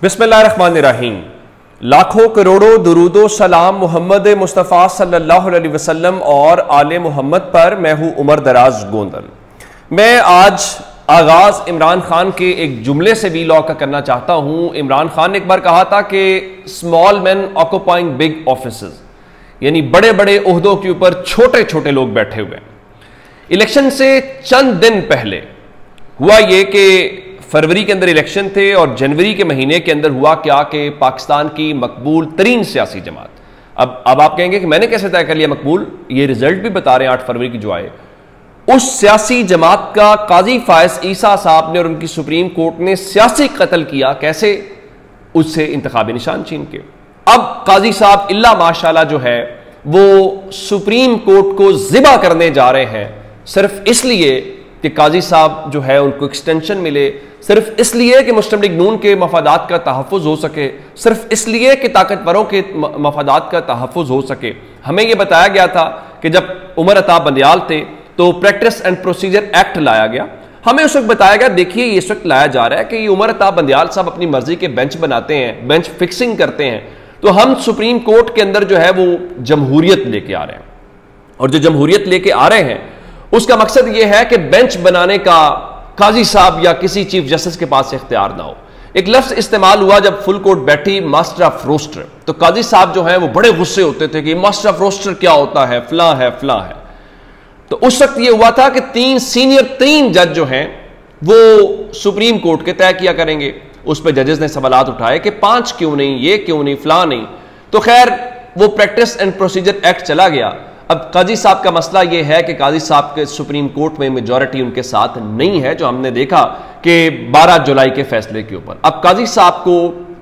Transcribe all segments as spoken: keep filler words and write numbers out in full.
बिस्मिल्लाहिर्रहमानिर्रहीम। लाखों करोड़ों दुरूदो सलाम मोहम्मद मुस्तफ़ा सल्लल्लाहु अलैहि वसल्लम और आले मोहम्मद पर। मैं हूँ उमर दराज गोंदल। मैं आज आगाज़ इमरान खान के एक जुमले से वी लॉ का करना चाहता हूँ। इमरान खान ने एक बार कहा था कि small man occupying big offices, यानी बड़े बड़े ओहदों के ऊपर छोटे छोटे लोग बैठे हुए हैं। इलेक्शन से चंद दिन पहले हुआ ये कि फरवरी के अंदर इलेक्शन थे और जनवरी के महीने के अंदर हुआ क्या कि पाकिस्तान की मकबूल तरीन सियासी जमात, अब अब आप कहेंगे कि मैंने कैसे तय कर लिया मकबूल, ये रिजल्ट भी बता रहे हैं आठ फरवरी की जो आए, उस सियासी जमात का काजी फायज ईसा साहब ने और उनकी सुप्रीम कोर्ट ने सियासी कत्ल किया। कैसे? उससे इंतखाबी निशान छीन के। अब काजी साहब इल्ला माशाल्लाह जो है वो सुप्रीम कोर्ट को ज़िबा करने जा रहे हैं, सिर्फ इसलिए कि काजी साहब जो है उनको एक्सटेंशन मिले, सिर्फ इसलिए कि मुस्लिम लीग नून के मफादात का तहफ़्फ़ुज़ हो सके, सिर्फ इसलिए कि ताकतवरों के मफादात का तहफ़्फ़ुज़ हो सके। हमें यह बताया गया था कि जब उमर अता बंदियाल थे तो प्रैक्टिस एंड प्रोसीजर एक्ट लाया गया। हमें उस वक्त बताया गया देखिए ये इस वक्त लाया जा रहा है कि ये उमर अता बंदियाल साहब अपनी मर्जी के बेंच बनाते हैं, बेंच फिक्सिंग करते हैं, तो हम सुप्रीम कोर्ट के अंदर जो है वो जमहूरियत लेके आ रहे हैं। और जो जमहूरियत लेके आ रहे हैं उसका मकसद यह है कि बेंच बनाने का काजी साहब या किसी चीफ जस्टिस के पास इख्तियार ना हो। एक लफ्ज इस्तेमाल हुआ जब फुल कोर्ट बैठी, मास्टर ऑफ रोस्टर, तो काजी साहब जो है वो बड़े गुस्से होते थे कि मास्टर ऑफ रोस्टर क्या होता है, फला है फला है। तो उस वक्त ये हुआ था कि तीन सीनियर तीन जज जो हैं वो सुप्रीम कोर्ट के तय किया करेंगे। उस पर जजेस ने सवालात उठाए कि पांच क्यों नहीं, ये क्यों नहीं, फला नहीं। तो खैर वो प्रैक्टिस एंड प्रोसीजर एक्ट चला गया। अब काजी साहब का मसला यह है कि काजी साहब के सुप्रीम कोर्ट में मेजॉरिटी उनके साथ नहीं है, जो हमने देखा कि बारह जुलाई के फैसले के ऊपर। अब काजी साहब को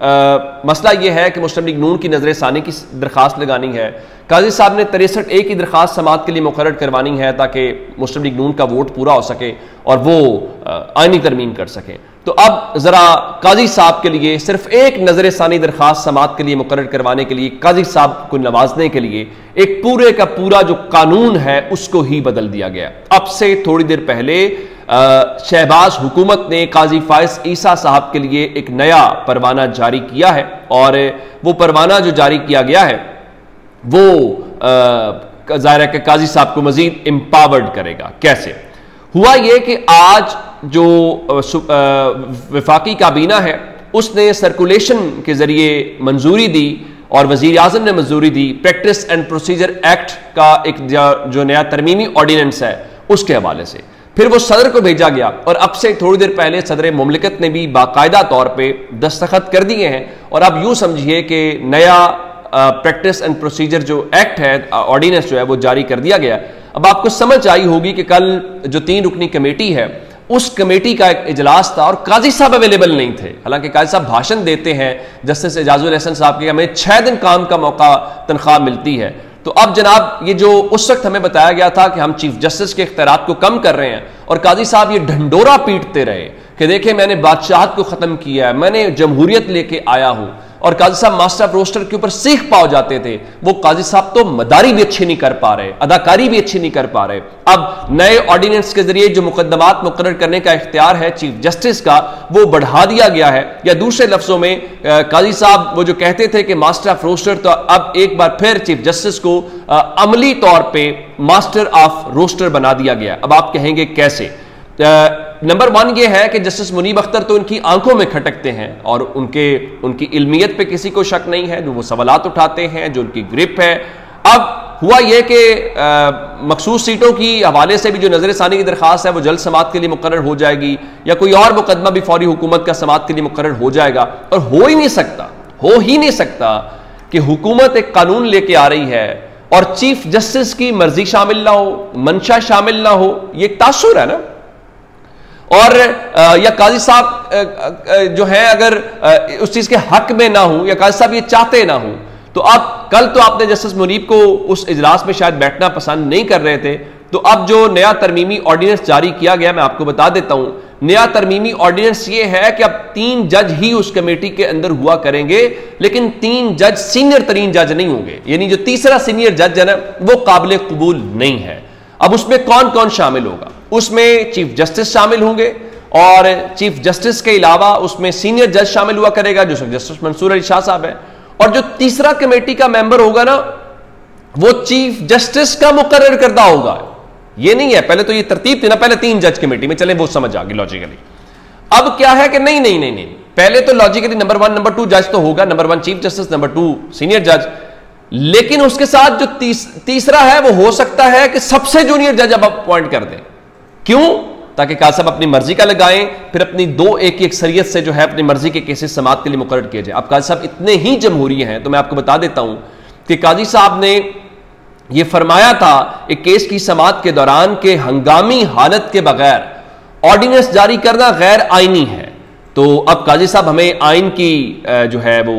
आ, मसला यह है कि मुस्लिम लीग नून की नजर सानी की दरखास्त लगानी है। काजी साहब ने तिरसठ ए की दरखास्त समात के लिए मुकर्रर करवानी है ताकि मुस्लिम लीग नून का वोट पूरा हो सके और वो आईनी तरमीम कर सके। तो अब जरा काजी साहब के लिए सिर्फ एक नजर सानी दरखास्त समात के लिए मुकर्रर करवाने के लिए, काजी साहब को नवाजने के लिए एक पूरे का पूरा जो कानून है उसको ही बदल दिया गया। अब से थोड़ी देर पहले शहबाज हुकूमत ने काजी फायज ईसा साहब के लिए एक नया परवाना जारी किया है और वो परवाना जो जारी किया गया है वो जाहिर है कि काजी साहब को मजीद एम्पावर्ड करेगा। कैसे? हुआ ये कि आज जो वफाकी काबीना है उसने सर्कुलेशन के जरिए मंजूरी दी और वजीर आजम ने मंजूरी दी प्रैक्टिस एंड प्रोसीजर एक्ट का एक जो नया तरमीमी ऑर्डिनेंस है उसके हवाले से। फिर वो सदर को भेजा गया और अब से थोड़ी देर पहले सदर मुमलिकत ने भी बाकायदा तौर पर दस्तखत कर दिए हैं। और अब यूं समझिए कि नया प्रैक्टिस एंड प्रोसीजर जो एक्ट है, ऑर्डिनेंस जो है वो जारी कर दिया गया। अब आपको समझ आई होगी कि कल जो तीन रुकनी कमेटी है उस कमेटी का एक इजलास था और काजी साहब अवेलेबल नहीं थे। हालांकि काजी साहब भाषण देते हैं, जस्टिस एजाजुल एहसन साहब के हमें छह दिन काम का मौका तनख्वाह मिलती है। तो अब जनाब ये जो उस वक्त हमें बताया गया था कि हम चीफ जस्टिस के इख्तियारात को कम कर रहे हैं और काजी साहब ये ढंडोरा पीटते रहे कि देखिए मैंने बादशाहत को खत्म किया है, मैंने जमहूरियत लेके आया हूं। और काजी साहब मास्टर ऑफ रोस्टर के ऊपर सीख पाओ जाते थे। वो काजी साहब तो मदारी भी अच्छी नहीं कर पा रहे, अदाकारी भी अच्छी नहीं कर पा रहे। अब नए ऑर्डिनेंस के जरिए जो मुकदमात मुकर्रर करने का इख्तियार है चीफ जस्टिस का वो बढ़ा दिया गया है। या दूसरे लफ्जों में काजी साहब वो जो कहते थे कि मास्टर ऑफ रोस्टर, तो अब एक बार फिर चीफ जस्टिस को आ, अमली तौर पर मास्टर ऑफ रोस्टर बना दिया गया। अब आप कहेंगे कैसे? नंबर वन ये है कि जस्टिस मुनीब अख्तर तो इनकी आंखों में खटकते हैं और उनके उनकी इल्मियत पे किसी को शक नहीं है, जो वो सवालात उठाते हैं, जो उनकी ग्रिप है। अब हुआ यह कि मखसूस सीटों की हवाले से भी जो नजर सानी की दरखास्त है वो जल्द समात के लिए मुकर्रर हो जाएगी या कोई और मुकदमा भी फौरी हुकूमत का समात के लिए मुकर्रर हो जाएगा। और हो ही नहीं सकता हो ही नहीं सकता कि हुकूमत एक कानून लेके आ रही है और चीफ जस्टिस की मर्जी शामिल ना हो, मंशा शामिल ना हो। ये एक तासुर है ना। और या काजी साहब जो है अगर उस चीज के हक में ना हो या काजी साहब ये चाहते ना हो, तो अब कल तो आपने जस्टिस मुनीब को उस इजलास में शायद बैठना पसंद नहीं कर रहे थे, तो अब जो नया तरमीमी ऑर्डिनेंस जारी किया गया मैं आपको बता देता हूं। नया तरमीमी ऑर्डिनेंस ये है कि अब तीन जज ही उस कमेटी के अंदर हुआ करेंगे, लेकिन तीन जज सीनियर तरीन जज नहीं होंगे, यानी जो तीसरा सीनियर जज है ना वो काबिल कबूल नहीं है। अब उसमें कौन कौन शामिल होगा? उसमें चीफ जस्टिस शामिल होंगे और चीफ जस्टिस के अलावा उसमें सीनियर जज शामिल हुआ करेगा जो जस्टिस मंसूर अली शाह साहब है, और जो तीसरा कमेटी का मेंबर होगा ना वो चीफ जस्टिस का मुकर्रर करदा होगा। ये नहीं है, पहले तो ये तरतीब थी ना, पहले तीन जज कमेटी में, चले वो समझ आ गई लॉजिकली। अब क्या है कि नहीं नहीं नहीं नहीं पहले तो logically number one number two जज तो होगा, number one chief justice, number two senior जज, लेकिन उसके साथ जो तीस, तीसरा है वो हो सकता है कि सबसे जूनियर जज अब अपॉइंट कर दें। क्यों? ताकि काजी साहब अपनी मर्जी का लगाएं, फिर अपनी दो एक की अक्सरियत से जो है अपनी मर्जी के केसेस समात के लिए मुकर्रर किए जाए। अब काजी साहब इतने ही जमहूरी हैं तो मैं आपको बता देता हूं कि काजी साहब ने यह फरमाया था एक केस की समात के दौरान के हंगामी हालत के बगैर ऑर्डिनेंस जारी करना गैर आईनी है। तो अब काजी साहब हमें आइन की जो है वो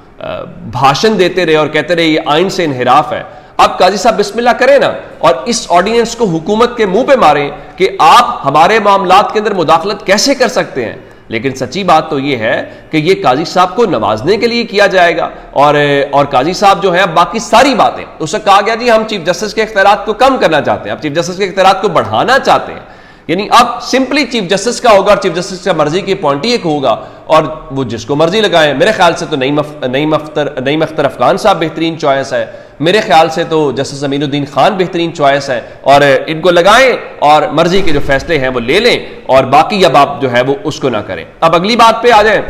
भाषण देते रहे और कहते रहे ये आइन से इनहिराफ है। अब काजी साहब बिस्मिल्लाह करें ना और इस ऑर्डिनेंस को हुकूमत के मुंह पे मारें कि आप हमारे मामलात के अंदर मुदाखलत कैसे कर सकते हैं। लेकिन सच्ची बात तो यह है कि यह काजी साहब को नवाजने के लिए किया जाएगा, और और काजी साहब जो है बाकी सारी बातें, उससे कहा गया जी हम चीफ जस्टिस के इख्तियारात को कम करना चाहते हैं, अब चीफ जस्टिस के इख्तियारात को बढ़ाना चाहते हैं। यानी अब सिंपली चीफ जस्टिस का होगा और चीफ जस्टिस का मर्जी की अपॉइंटी एक होगा और वो जिसको मर्जी लगाए। मेरे ख्याल से तो नईम नईम अख्तर नईम अख्तर अफगान साहब बेहतरीन चॉइस है, मेरे ख्याल से तो जस्टिस अमीनुद्दीन खान बेहतरीन चॉइस है, और इनको लगाएं और मर्जी के जो फैसले हैं वो ले लें और बाकी अब आप जो है वो उसको ना करें। अब अगली बात पे आ जाए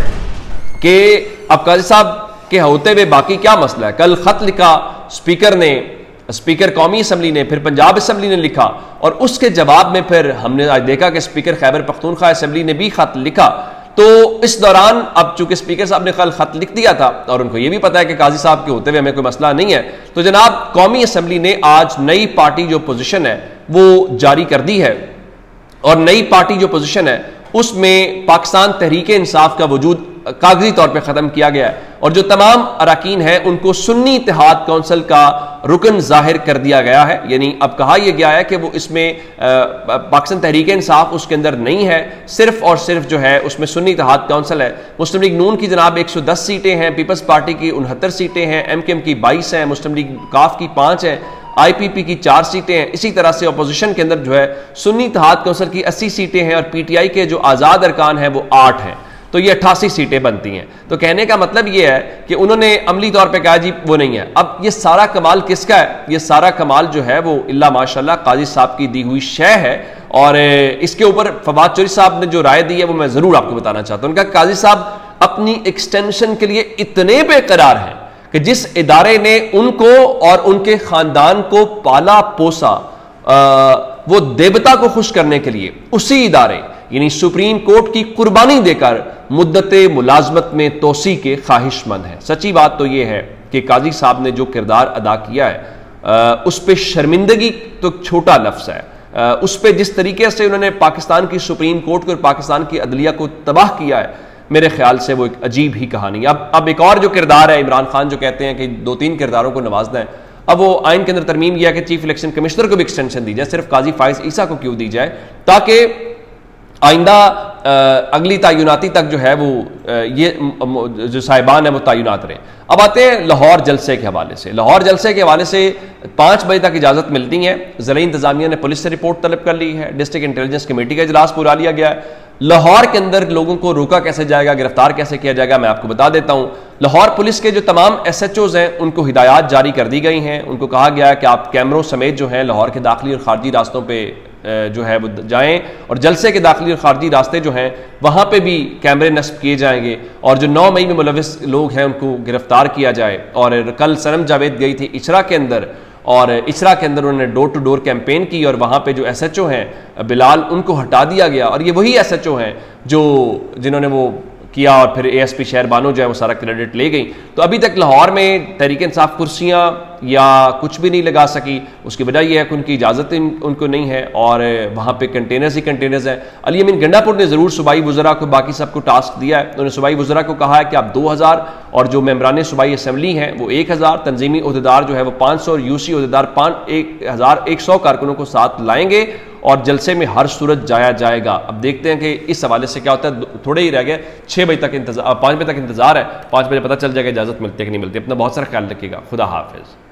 कि अब काजी साहब के होते हुए बाकी क्या मसला है। कल खत लिखा स्पीकर ने, स्पीकर कौमी असम्बली ने, फिर पंजाब असम्बली ने लिखा, और उसके जवाब में फिर हमने आज देखा कि स्पीकर खैबर पख्तूनख्वा असम्बली ने भी खत लिखा। तो इस दौरान अब चूंकि स्पीकर साहब ने कल खत लिख दिया था और उनको यह भी पता है कि काजी साहब के होते हुए हमें कोई मसला नहीं है, तो जनाब कौमी असम्बली ने आज नई पार्टी जो पोजीशन है वो जारी कर दी है, और नई पार्टी जो पोजीशन है उसमें पाकिस्तान तहरीक इंसाफ का वजूद कागजी तौर पे ख़त्म किया गया है, और जो तमाम अरकान हैं उनको सुन्नी इत्तेहाद कौंसिल का रुकन जाहिर कर दिया गया है। यानी अब कहा यह गया है कि वो इसमें पाकिस्तान तहरीक इंसाफ उसके अंदर नहीं है, सिर्फ और सिर्फ जो है उसमें सुन्नी इत्तेहाद कौंसिल है। मुस्लिम लीग नून की जनाब एक सौ दस सीटें हैं, पीपल्स पार्टी की उनहत्तर सीटें हैं, एम के एम की बाईस हैं, मुस्लिम लीग काफ की पाँच हैं, आई पी पी की चार सीटें हैं। इसी तरह से अपोजिशन के अंदर जो है सुन्नी इत्तेहाद कौंसिल की अस्सी सीटें हैं, और पी टी आई के जो आज़ाद अरकान हैं वो आठ हैं, तो ये अट्ठासी सीटें बनती हैं। तो कहने का मतलब ये है कि उन्होंने अमली तौर पे कहा जी वो नहीं है। अब ये सारा कमाल किसका है? ये सारा कमाल जो है वो इल्ला माशाल्लाह काजी साहब की दी हुई शय है, और इसके ऊपर फवाद चौधरी साहब ने जो राय दी है वो मैं ज़रूर आपको बताना चाहता हूँ। उनका काजी साहब अपनी एक्सटेंशन के लिए इतने बेकरार हैं कि जिस इदारे ने उनको और उनके ख़ानदान को पाला पोसा, आ, वो देवता को खुश करने के लिए उसी इदारे यानी सुप्रीम कोर्ट की कुर्बानी देकर मुद्दते मुलाजमत में तोसी के ख्वाहिशमंद है। सच्ची बात तो यह है कि काजी साहब ने जो किरदार अदा किया है आ, उस पर शर्मिंदगी तो छोटा लफ्ज़ है, आ, उस पर जिस तरीके से उन्होंने पाकिस्तान की सुप्रीम कोर्ट को और पाकिस्तान की अदलिया को तबाह किया है, मेरे ख्याल से वो एक अजीब ही कहानी। अब अब एक और जो किरदार है, इमरान खान जो कहते हैं कि दो तीन किरदारों को नवाजना है, अब वो आइन के अंदर तरमीम किया कि चीफ इलेक्शन कमिश्नर को भी एक्सटेंशन दी जाए, सिर्फ काजी फाइज ईसा को क्यों दी जाए, ताकि आइंदा अगली तयनाती तक जो है वो ये जो साहिबान है वो तयनात रहे। अब आते हैं लाहौर जलसे के हवाले से। लाहौर जलसे के हवाले से पाँच बजे तक इजाज़त मिलती है। ज़िला इंतज़ामिया ने पुलिस से रिपोर्ट तलब कर ली है, डिस्ट्रिक्ट इंटेलिजेंस कमेटी का इजलास बुला लिया गया है। लाहौर के अंदर लोगों को रोका कैसे जाएगा, गिरफ्तार कैसे किया जाएगा, मैं आपको बता देता हूँ। लाहौर पुलिस के जो तमाम एस एच ओज़ हैं उनको हिदायत जारी कर दी गई हैं। उनको कहा गया है कि आप कैमरों समेत जो है लाहौर के दाखिली और खारजी रास्तों पर जो है वो जाएं, और जलसे के दाखिली और खारजी रास्ते जो हैं वहाँ पे भी कैमरे नस्ब किए जाएंगे, और जो नौ मई में मुलविस लोग हैं उनको गिरफ्तार किया जाए। और कल सनम जावेद गई थी इचरा के अंदर, और इचरा के अंदर उन्होंने डोर टू डोर कैंपेन की, और वहाँ पे जो एस एच ओ हैं बिलाल उनको हटा दिया गया, और ये वही एस एच ओ हैं जो जिन्होंने वो किया, और फिर ए एस पी शहर बानो जो है वो सारा क्रेडिट ले गई। तो अभी तक लाहौर में तहरीक इंसाफ कुर्सियाँ या कुछ भी नहीं लगा सकी। उसकी वजह यह है कि उनकी इजाज़त उनको नहीं है, और वहाँ पे कंटेनर्स ही कंटेनर्स हैं। अली अमीन गंडापुर ने ज़रूर सूबाई वज़रा को बाकी सबको टास्क दिया है। उन्होंने सूबाई वज़रा को कहा है कि आप दो हज़ार और जो मेम्बरान सूबाई असम्बली हैं वो एक हज़ार, तंजीमी अहदेदार जो है वो पाँच सौ और यू सी अहदेदार पाँच एक हज़ार एक सौ कारकुनों को साथ लाएंगे, और जलसे में हर सूरत जाया जाएगा। अब देखते हैं कि इस हवाले से क्या होता है। थोड़े ही रह गए, छः बजे तक इंतजार, पाँच बजे तक इंतजार है, पाँच बजे पता चल जाएगा इजाज़त मिलती है कि नहीं मिलती। अपना बहुत सारा ख्याल रखिएगा। खुदा हाफिज़।